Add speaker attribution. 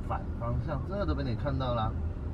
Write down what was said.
Speaker 1: 反方向，这都被你看到了。